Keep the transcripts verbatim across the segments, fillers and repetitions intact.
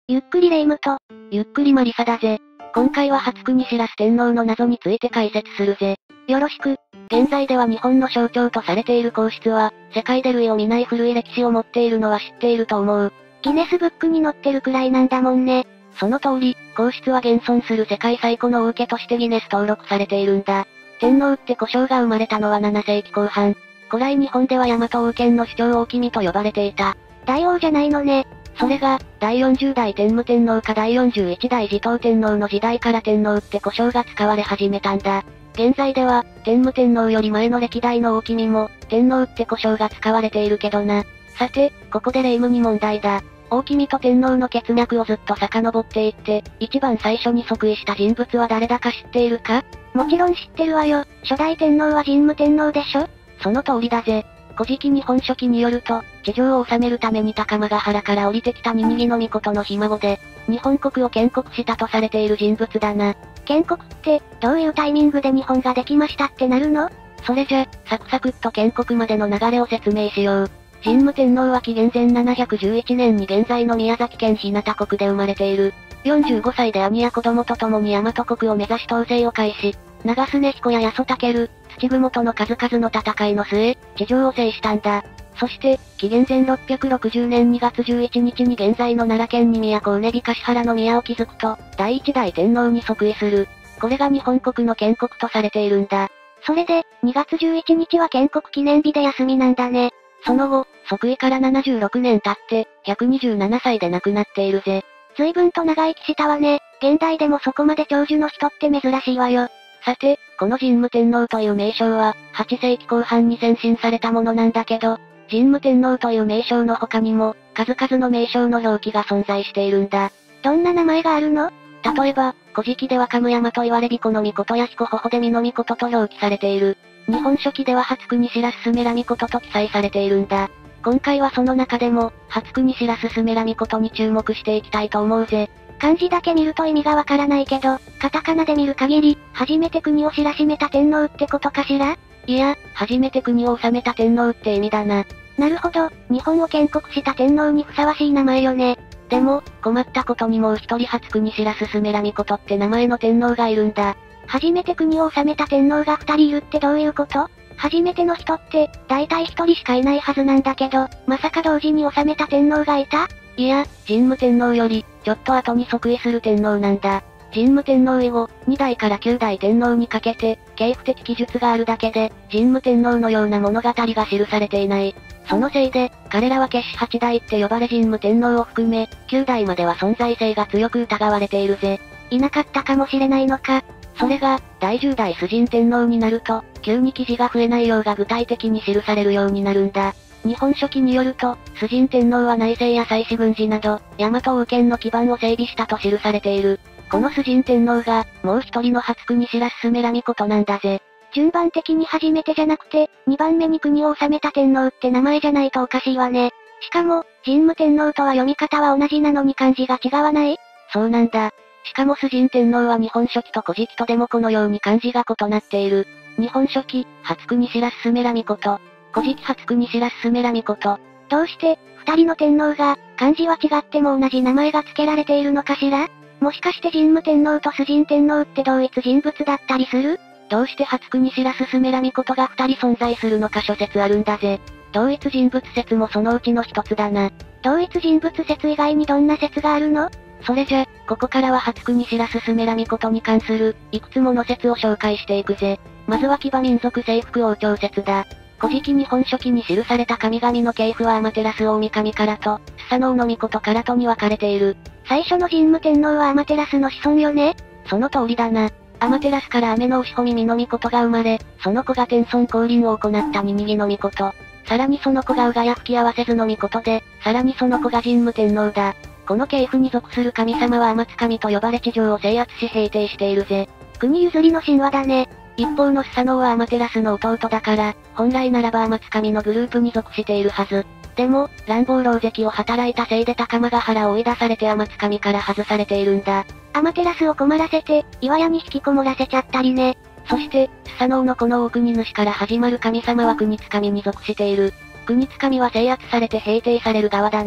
ゆっくりレ夢ムと、 ゆっくりマリサだぜ。今回は初国知らす天皇の謎について解説するぜ。 よろしく。 現在では日本の象徴とされている皇室は、世界で類を見ない古い歴史を持っているのは知っていると思う。 ギネスブックに載ってるくらいなんだもんね。 その通り、皇室は現存する世界最古の王家としてギネス登録されているんだ。天皇って呼称が生まれたのはななせいきこう半。古来日本では大和王権の主張王君と呼ばれていた。 大王じゃないのね。 それが、だいよんじゅうだい天武天皇かだいよんじゅういちだい持統天皇の時代から天皇って呼称が使われ始めたんだ。現在では、天武天皇より前の歴代の王君も、天皇って呼称が使われているけどな。さて、ここでレ夢ムに問題だ。王君と天皇の血脈をずっと遡っていって、一番最初に即位した人物は誰だか知っているか？ もちろん知ってるわよ。初代天皇は神武天皇でしょ？ その通りだぜ。古事記日本書紀によると、地上を治めるために高間ヶ原から降りてきたニニギノミコトのひ孫で、日本国を建国したとされている人物だな。 建国って、どういうタイミングで日本ができましたってなるの？ それじゃ、サクサクっと建国までの流れを説明しよう。神武天皇は紀元前ななひゃくじゅういちねんに現在の宮崎県日向国で生まれている。よんじゅうごさいで兄や子供と共に大和国を目指し統制を開始。長須彦や八十武、土雲との数々の戦いの末、地上を制したんだ。そして、紀元前ろっぴゃくろくじゅうねんにがつじゅういちにちに現在の奈良県に都をねび橿原の宮を築くと、だいいちだい天皇に即位する。これが日本国の建国とされているんだ。 それで、にがつじゅういちにちは建国記念日で休みなんだね。 その後、即位からななじゅうろくねん経って、ひゃくにじゅうななさいで亡くなっているぜ。 随分と長生きしたわね。現代でもそこまで長寿の人って珍しいわよ。 さて、この神武天皇という名称は、はっせいきこう半に先進されたものなんだけど、神武天皇という名称の他にも、数々の名称の表記が存在しているんだ。 どんな名前があるの？ 例えば、古事記では神山と言われ彦の御や彦頬で美の御と表記されている。日本書紀では初国知らすすめら御と記載されているんだ。今回はその中でも、初国知らすすめら御に注目していきたいと思うぜ。 漢字だけ見ると意味がわからないけど、カタカナで見る限り、初めて国を知らしめた天皇ってことかしら？ いや、初めて国を治めた天皇って意味だな。 なるほど、日本を建国した天皇にふさわしい名前よね。 でも、困ったことにもう一人初国知らすすめら御って名前の天皇がいるんだ。 初めて国を治めた天皇が二人いるってどういうこと？初めての人って、だいたい一人しかいないはずなんだけど、まさか同時に治めた天皇がいた？ いや、神武天皇より、ちょっと後に即位する天皇なんだ。神武天皇以後、にだいからきゅうだい天皇にかけて、系譜的記述があるだけで、神武天皇のような物語が記されていない。そのせいで、彼らは決しはちだいって呼ばれ神武天皇を含め、きゅうだいまでは存在性が強く疑われているぜ。 いなかったかもしれないのか。 それが、だいじゅうだい崇神天皇になると、急に記事が増えないようが具体的に記されるようになるんだ。日本書紀によると、崇神天皇は内政や祭祀軍事など、大和王権の基盤を整備したと記されている。この崇神天皇が、もう一人の初国知らすすめら御なんだぜ。 順番的に初めてじゃなくて、にばんめに国を治めた天皇って名前じゃないとおかしいわね。しかも、神武天皇とは読み方は同じなのに漢字が違わない？ そうなんだ。しかも崇神天皇は日本書紀と古事記とでもこのように漢字が異なっている。日本書紀、初国知らすすめら御古事記初国知らすすめら御どうして、二人の天皇が、漢字は違っても同じ名前が付けられているのかしら？もしかして神武天皇と崇神天皇って同一人物だったりする？ どうして初国知らすすめら御が二人存在するのか諸説あるんだぜ。同一人物説もそのうちの一つだな。 同一人物説以外にどんな説があるの？ それじゃ、ここからは初国知らすすめら御に関する、いくつもの説を紹介していくぜ。まずは騎馬民族征服王朝説だ。古事記日本書紀に記された神々の系譜は天照大神からと、スサノオノミコトからとに分かれている。 最初の神武天皇は天照の子孫よね？ その通りだな。天照から雨の牛穂耳の御が生まれ、その子が天孫降臨を行ったニニギの御。さらにその子が宇賀や吹き合わせずの御で、さらにその子が神武天皇だ。この系譜に属する神様は天津神と呼ばれ地上を制圧し平定しているぜ。 国譲りの神話だね。 一方のスサノオは天照の弟だから、本来ならば天津神のグループに属しているはず。でも、乱暴狼藉を働いたせいで高間ヶ原を追い出されて天津神から外されているんだ。 天照を困らせて、岩屋に引きこもらせちゃったりね。 そして、スサノオのこの大国主から始まる神様は国津神に属している。国津神は制圧されて平定される側だな。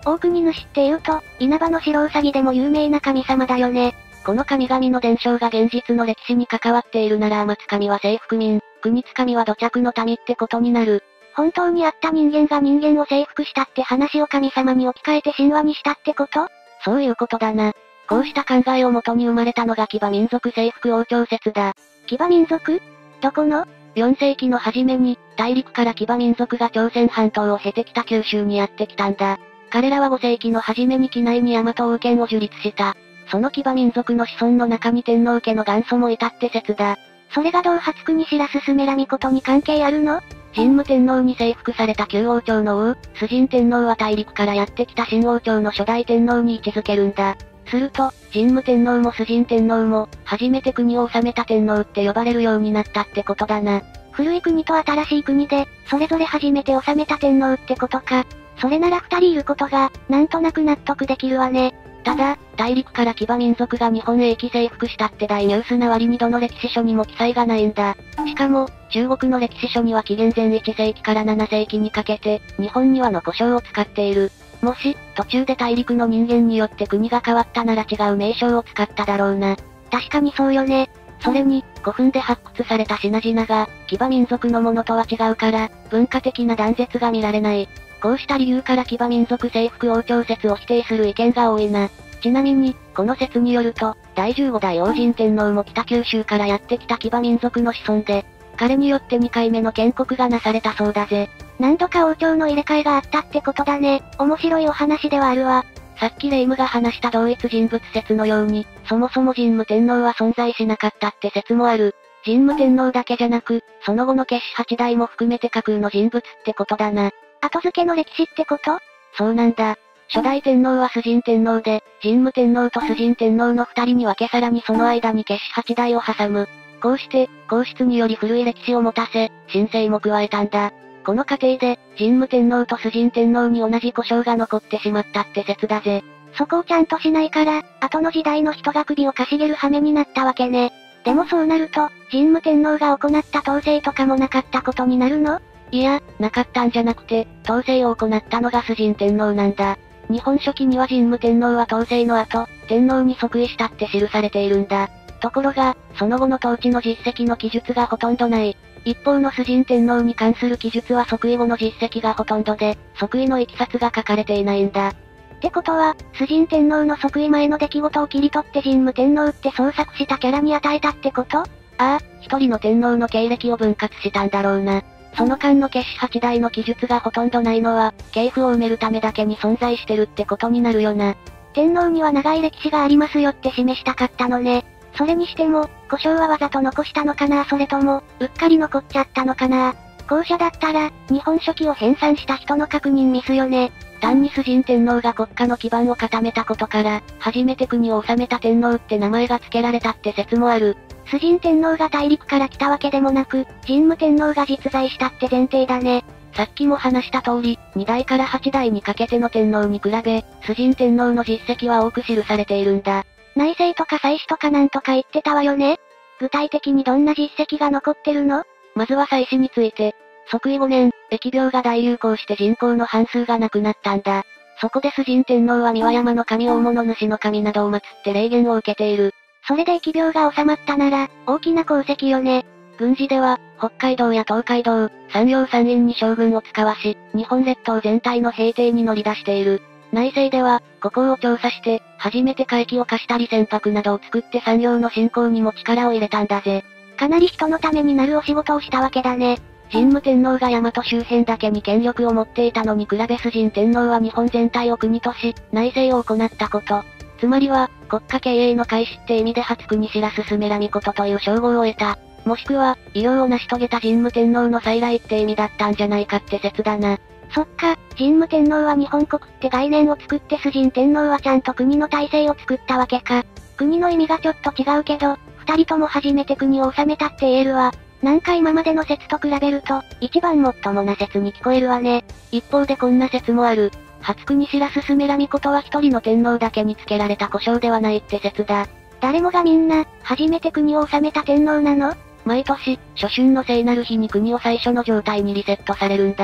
大国主って言うと、稲葉の白うさぎでも有名な神様だよね。 この神々の伝承が現実の歴史に関わっているなら天津神は征服民、国津神は土着の民ってことになる。 本当にあった人間が人間を征服したって話を神様に置き換えて神話にしたってこと？ そういうことだな。こうした考えをもとに生まれたのが騎馬民族征服王朝説だ。 騎馬民族？どこの？ よんせいきの初めに、大陸から騎馬民族が朝鮮半島を経て北九州にやってきたんだ。彼らはごせいきの初めに畿内に大和王権を樹立した。その騎馬民族の子孫の中に天皇家の元祖もいたって説だ。 それが同発国白スメラミコトに関係あるの？ 神武天皇に征服された旧王朝の王、崇神天皇は大陸からやってきた新王朝の初代天皇に位置づけるんだ。すると、神武天皇も崇神天皇も、初めて国を治めた天皇って呼ばれるようになったってことだな。 古い国と新しい国で、それぞれ初めて治めた天皇ってことか。それなら二人いることが、なんとなく納得できるわね。 ただ、大陸から騎馬民族が日本へ行き征服したって大ニュースな割にどの歴史書にも記載がないんだ。しかも、中国の歴史書には紀元前いちせいきからななせいきにかけて、日本にはの呼称を使っている。もし、途中で大陸の人間によって国が変わったなら違う名称を使っただろうな。 確かにそうよね。 それに、古墳で発掘された品々が、騎馬民族のものとは違うから、文化的な断絶が見られない。こうした理由から騎馬民族征服王朝説を否定する意見が多いな。ちなみに、この説によると、だいじゅうごだい王神天皇も北九州からやってきた騎馬民族の子孫で、彼によってにかいめの建国がなされたそうだぜ。 何度か王朝の入れ替えがあったってことだね。面白いお話ではあるわ。 さっきレイムが話した同一人物説のように、そもそも神武天皇は存在しなかったって説もある。神武天皇だけじゃなく、その後の決死はちだいも含めて架空の人物ってことだな。 後付けの歴史ってこと？ そうなんだ。初代天皇は崇神天皇で、神武天皇と崇神天皇の二人に分けさらにその間に決死はちだいを挟む。こうして、皇室により古い歴史を持たせ、新生も加えたんだ。この過程で、神武天皇と崇神天皇に同じ呼称が残ってしまったって説だぜ。 そこをちゃんとしないから、後の時代の人が首をかしげる羽目になったわけね。でもそうなると、神武天皇が行った統制とかもなかったことになるの？ いや、なかったんじゃなくて、統制を行ったのが崇神天皇なんだ。日本書紀には神武天皇は統制の後、天皇に即位したって記されているんだ。ところが、その後の統治の実績の記述がほとんどない。一方の崇神天皇に関する記述は即位後の実績がほとんどで、即位の経緯が書かれていないんだ。 ってことは、崇神天皇の即位前の出来事を切り取って神武天皇って創作したキャラに与えたってこと？ああ、一人の天皇の経歴を分割したんだろうな。その間の決死はちだいの記述がほとんどないのは、系譜を埋めるためだけに存在してるってことになるよな。 天皇には長い歴史がありますよって示したかったのね。それにしても、呼称はわざと残したのかなそれとも、うっかり残っちゃったのかな。後者だったら、日本書紀を編纂した人の確認ミスよね。 単に崇神天皇が国家の基盤を固めたことから、初めて国を治めた天皇って名前が付けられたって説もある。 崇神天皇が大陸から来たわけでもなく、神武天皇が実在したって前提だね。 さっきも話した通り、にだいからはちだいにかけての天皇に比べ、崇神天皇の実績は多く記されているんだ。 内政とか祭祀とかなんとか言ってたわよね。具体的にどんな実績が残ってるの？ まずは祭祀について。即位ごねん、疫病が大流行して人口の半数が亡くなったんだ。そこで崇神天皇は三輪山の神大物主の神などを祀って霊言を受けている。 それで疫病が収まったなら、大きな功績よね。 軍事では、北海道や東海道、山陽山陰に将軍を使わし、日本列島全体の平定に乗り出している。内政では、ここを調査して、初めて海域を貸したり船舶などを作って産業の振興にも力を入れたんだぜ。 かなり人のためになるお仕事をしたわけだね。 神武天皇が大和周辺だけに権力を持っていたのに比べ崇神天皇は日本全体を国とし、内政を行ったこと。つまりは、国家経営の開始って意味で初国白スメラミコトという称号を得た。もしくは、偉業を成し遂げた神武天皇の再来って意味だったんじゃないかって説だな。 そっか、神武天皇は日本国って概念を作って崇神天皇はちゃんと国の体制を作ったわけか。国の意味がちょっと違うけど、二人とも初めて国を治めたって言えるわ。なんか今までの説と比べると、一番もっともな説に聞こえるわね。 一方でこんな説もある。初国白スメラミコトは一人の天皇だけに付けられた呼称ではないって説だ。 誰もがみんな、初めて国を治めた天皇なの？ 毎年、初春の聖なる日に国を最初の状態にリセットされるんだ。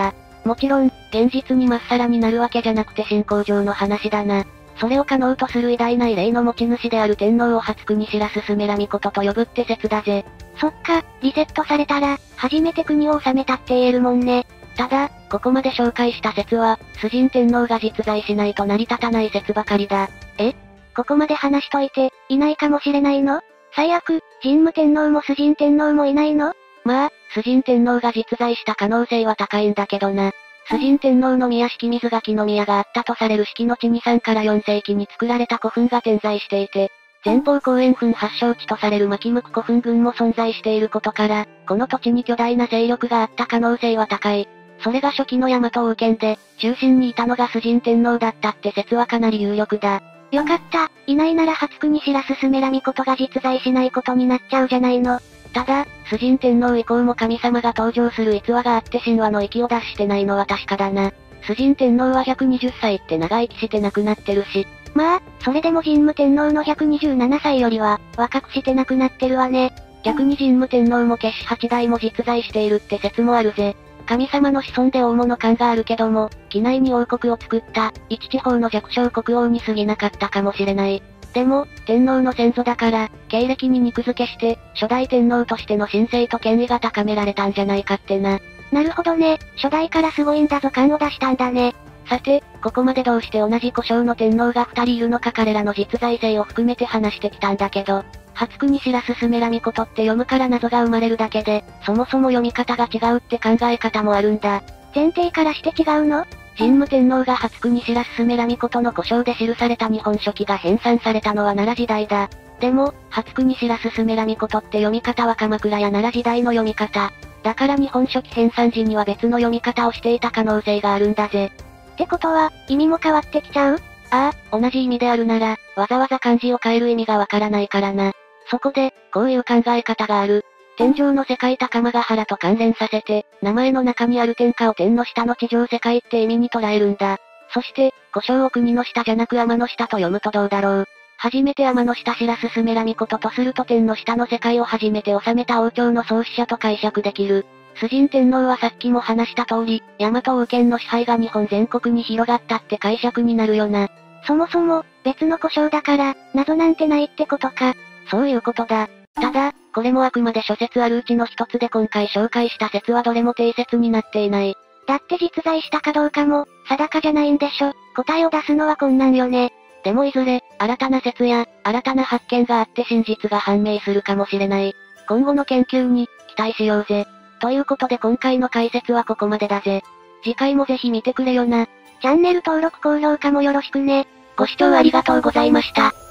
もちろん、現実にまっさらになるわけじゃなくて進行上の話だな。それを可能とする偉大な異例の持ち主である天皇を初国知らすスメラミコトと呼ぶって説だぜ。 そっか、リセットされたら、初めて国を治めたって言えるもんね。 ただ、ここまで紹介した説は、崇神天皇が実在しないと成り立たない説ばかりだ。 え？ここまで話しといて、いないかもしれないの？最悪、神武天皇も崇神天皇もいないの？ まあ、崇神天皇が実在した可能性は高いんだけどな。崇神天皇の宮敷水垣の宮があったとされる式の地にさんからよんせいきに作られた古墳が点在していて、前方後円墳発祥地とされる牧向古墳群も存在していることから、この土地に巨大な勢力があった可能性は高い。それが初期の大和王権で、中心にいたのが崇神天皇だったって説はかなり有力だ。 よかった、いないなら初国知らすスメラミコトが実在しないことになっちゃうじゃないの。 ただ、崇神天皇以降も神様が登場する逸話があって神話の域を脱してないのは確かだな。崇神天皇はひゃくにじゅっさいって長生きして亡くなってるし。 まあ、それでも神武天皇のひゃくにじゅうななさいよりは、若くして亡くなってるわね。 逆に神武天皇も決死はちだいも実在しているって説もあるぜ。神様の子孫で大物感があるけども、畿内に王国を作った、一地方の弱小国王に過ぎなかったかもしれない。でも、天皇の先祖だから、経歴に肉付けして、初代天皇としての神聖と権威が高められたんじゃないかってな。 なるほどね、初代からすごいんだぞ感を出したんだね。 さて、ここまでどうして同じ故障の天皇が二人いるのか彼らの実在性を含めて話してきたんだけど、初国知らすスメラミコトって読むから謎が生まれるだけで、そもそも読み方が違うって考え方もあるんだ。 前提からして違うの？ 神武天皇が初国知らすスメラミコトの故障で記された日本書紀が編纂されたのは奈良時代だ。でも、初国知らすスメラミコトって読み方は鎌倉や奈良時代の読み方。だから日本書紀編纂時には別の読み方をしていた可能性があるんだぜ。 ってことは、意味も変わってきちゃう？ ああ、同じ意味であるなら、わざわざ漢字を変える意味がわからないからな。そこで、こういう考え方がある。天上の世界高間ヶ原と関連させて、名前の中にある天下を天の下の地上世界って意味に捉えるんだ。そして、故障を国の下じゃなく天の下と読むとどうだろう。初めて天の下知らすスメラミコトとすると天の下の世界を初めて治めた王朝の創始者と解釈できる。崇神天皇はさっきも話した通り、大和王権の支配が日本全国に広がったって解釈になるよな。 そもそも、別の故障だから、謎なんてないってことか。 そういうことだ。ただ、これもあくまで諸説あるうちの一つで今回紹介した説はどれも定説になっていない。 だって実在したかどうかも、定かじゃないんでしょ。答えを出すのは困難よね。 でもいずれ、新たな説や、新たな発見があって真実が判明するかもしれない。今後の研究に、期待しようぜ。ということで今回の解説はここまでだぜ。次回もぜひ見てくれよな。 チャンネル登録高評価もよろしくね。 ご視聴ありがとうございました。